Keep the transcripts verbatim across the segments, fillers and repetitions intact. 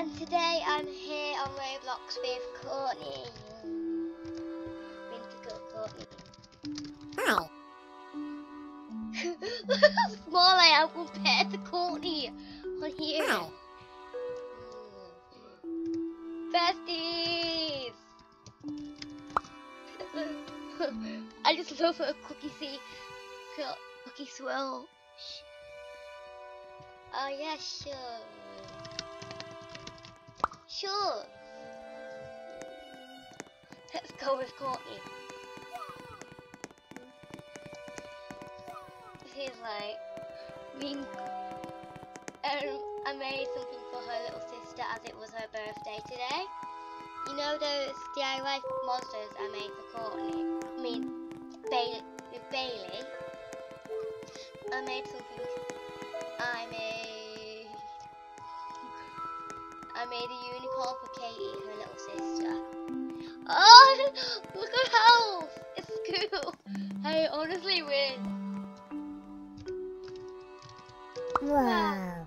And today I'm here on Roblox with Courtney. Winter Courtney. Hi. Look how small I am compared to Courtney on here. Hi. Besties! I just love her cookie see cookie swirl. Oh yeah, sure. Sure. Let's go with Courtney. This is like being um, I made something for her little sister as it was her birthday today. You know those D I Y monsters I made for Courtney? I mean, Bailey, with Bailey. I made something. I made. I made a unicorn for Katie, her little sister. Oh, look at her house! It's cool. I honestly win. Wow.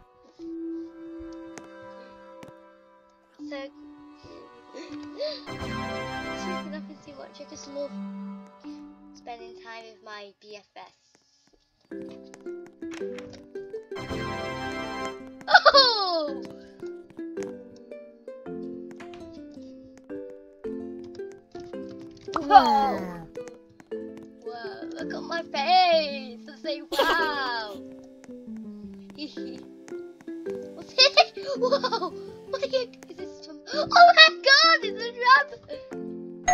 So, speaking of and too much, I just love spending time with my B F S. Oh! Wow. Wow, look at my face! I say wow! What's it? Whoa! What are you? Is this from? Oh my god! It's a trap!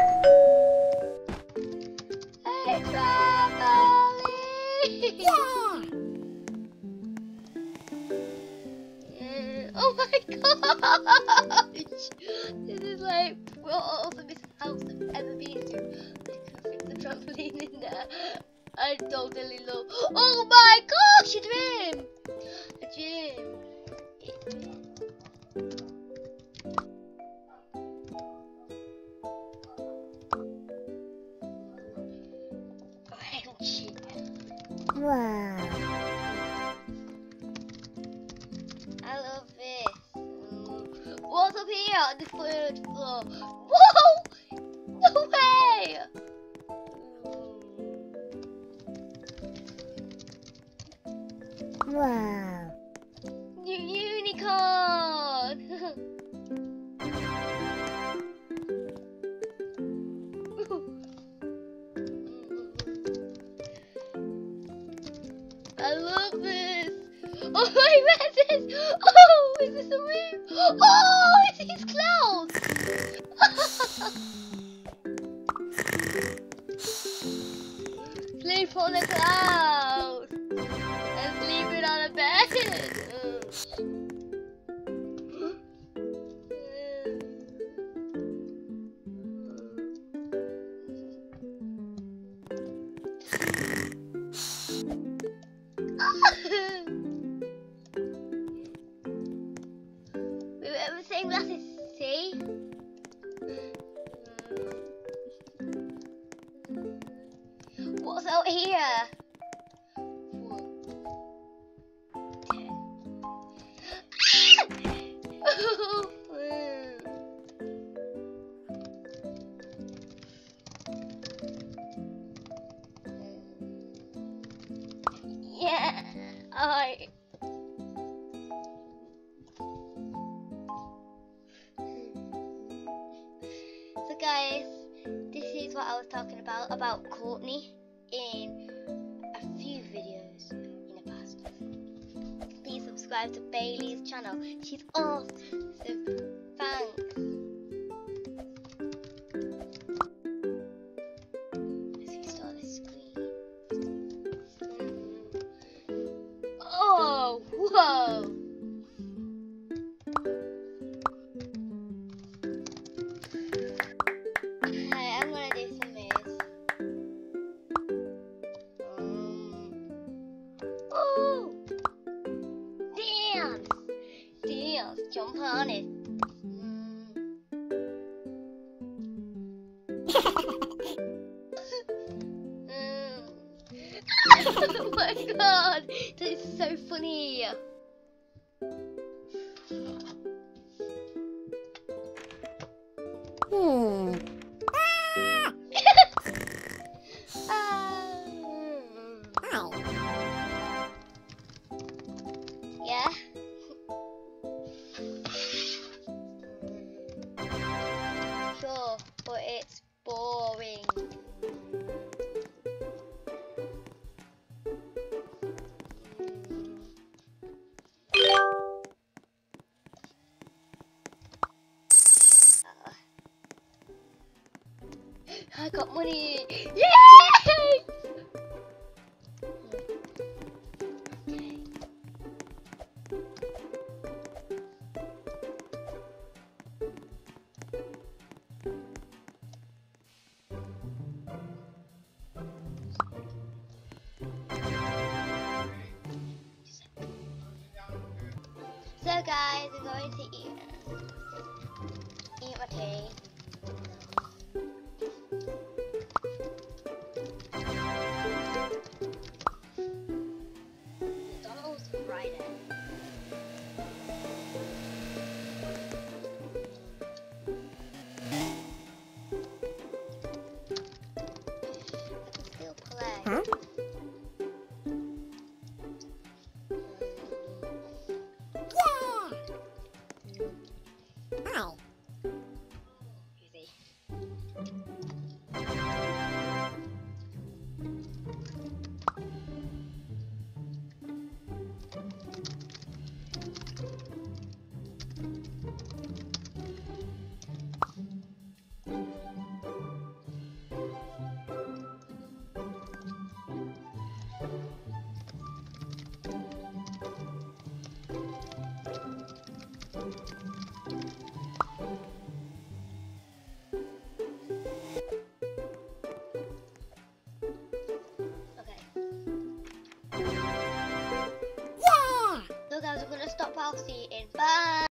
Hey, trampoline! Yeah. Yeah. Oh my gosh! This is like the awesomest house I've ever been to. I can fit the trampoline in there. I totally love. Oh my gosh! A dream! A dream. Wow. I love this. Mm. What's up here on the third floor? Whoa! No way! Wow. New unicorn! I love this! Oh my goodness! Oh, is this a room? Oh, it's these clouds! Sleep on the clouds! And sleeping on a bed! We were the same glasses, see? What's out here? Yeah, I. So guys, this is what I was talking about, about Courtney in a few videos in the past. Please subscribe to Bailey's channel. She's awesome. So thanks. Let's restart the screen. Oh, whoa. Jump on it. Mm. Oh my god, that is so funny. I got money! Yay! Okay. So guys, I'm going to eat eat my tea. McDonald's Friday. I can still play. Huh? Yeah! Hi. Easy. Yeah! So guys, I'm gonna stop while eating. Bye!